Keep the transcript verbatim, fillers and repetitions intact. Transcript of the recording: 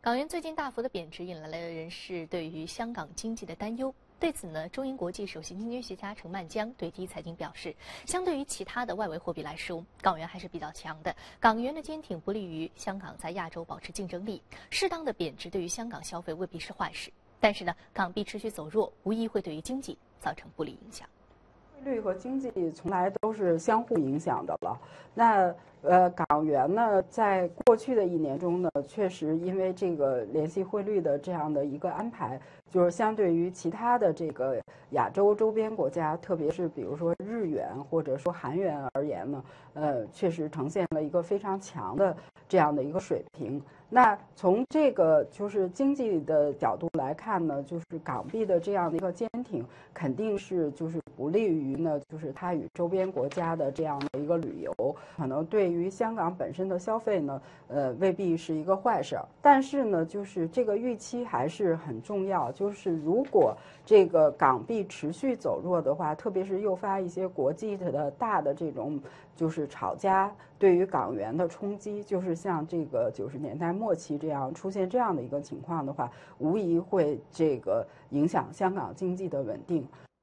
港元最近大幅的贬值，引来了人士对于香港经济的担忧。对此呢，中银国际首席经济学家程曼江对第一财经表示，相对于其他的外围货币来说，港元还是比较强的。港元的坚挺不利于香港在亚洲保持竞争力，适当的贬值对于香港消费未必是坏事。但是呢，港币持续走弱，无疑会对于经济造成不利影响。 汇率和经济从来都是相互影响的了。那呃，港元呢，在过去的一年中呢，确实因为这个联系汇率的这样的一个安排，就是相对于其他的这个亚洲周边国家，特别是比如说日元或者说韩元而言呢，呃，确实呈现了一个非常强的这样的一个水平。那从这个就是经济的角度来看呢，就是港币的这样的一个坚挺，肯定是就是不利于呢，就是它与周边国家的这样的一个旅游，可能对于香港本身的消费呢，呃，未必是一个坏事。但是呢，就是这个预期还是很重要，就是如果这个港币持续走弱的话，特别是诱发一些国际的大的这种就是炒家对于港元的冲击，就是像这个九十年代末期这样出现这样的一个情况的话，无疑会这个影响香港经济的稳定。